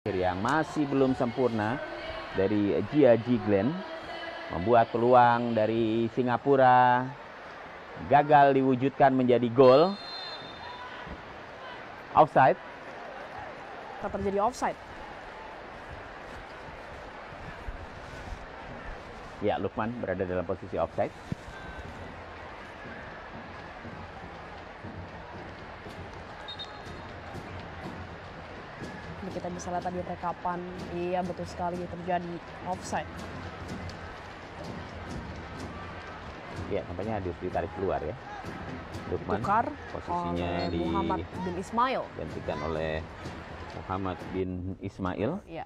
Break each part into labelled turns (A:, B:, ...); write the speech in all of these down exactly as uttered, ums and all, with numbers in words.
A: terakhir yang masih belum sempurna dari Jia Jiglen membuat peluang dari Singapura gagal diwujudkan menjadi gol. Offside.
B: Tak terjadi offside.
A: Ya, Lukman berada dalam posisi offside.
B: Ini kita bisa lihat tadi rekapan. Iya, betul sekali terjadi offside.
A: Ya, tampaknya harus ditarik keluar ya. Lukman,
B: Tukar
A: posisinya
B: oleh
A: di
B: Muhammad bin Ismail.
A: gantikan oleh Muhammad bin Ismail.
B: Iya.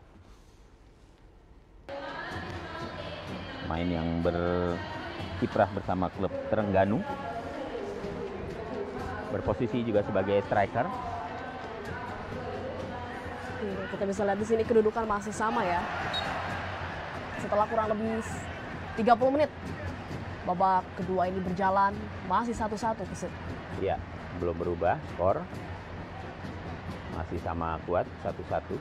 A: Main yang berkiprah bersama klub Terengganu. Berposisi juga sebagai striker.
B: Oke, kita bisa lihat di sini kedudukan masih sama ya. Setelah kurang lebih tiga puluh menit babak kedua ini berjalan, masih satu-satu.
A: Ya, belum berubah skor. Masih sama kuat, satu-satu.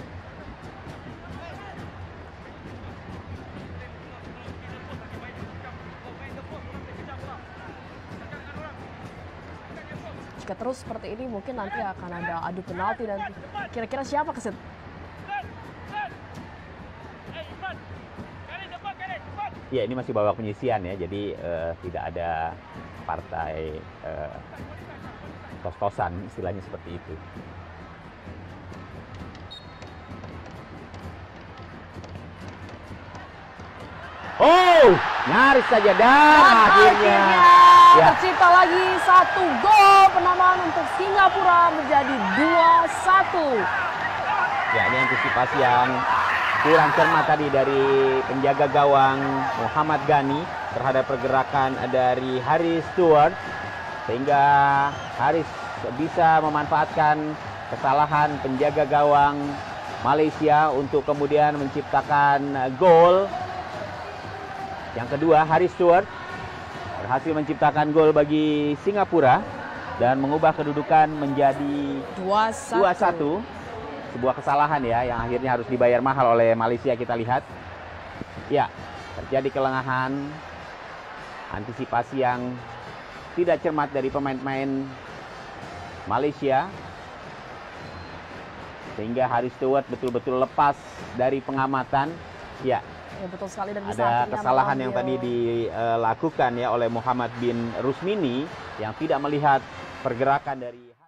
B: Jika terus seperti ini mungkin nanti akan ada adu penalti dan kira-kira siapa kesit?
A: Ya, ini masih babak penyisian ya, jadi uh, tidak ada partai uh, tos-tosan, istilahnya seperti itu. Oh, nyaris saja dan,
B: Dan
A: akhirnya,
B: akhirnya
A: ya.
B: tercipta lagi satu gol penambahan untuk Singapura menjadi dua satu.
A: Ya, ini antisipasi yang kurang cermat tadi dari penjaga gawang Muhammad Ghani terhadap pergerakan dari Haris Stewart, sehingga Haris bisa memanfaatkan kesalahan penjaga gawang Malaysia untuk kemudian menciptakan gol. Yang kedua, Haris Stewart berhasil menciptakan gol bagi Singapura dan mengubah kedudukan menjadi
B: dua
A: satu. Sebuah kesalahan ya yang akhirnya harus dibayar mahal oleh Malaysia, kita lihat. Ya, terjadi kelengahan, antisipasi yang tidak cermat dari pemain-pemain Malaysia, sehingga Haris Stewart betul-betul lepas dari pengamatan. Ya,
B: ya betul sekali, dan bisa
A: ada
B: akhirnya
A: kesalahan yang
B: mengambil-
A: tadi dilakukan ya oleh Muhammad bin Rusmini yang tidak melihat pergerakan dari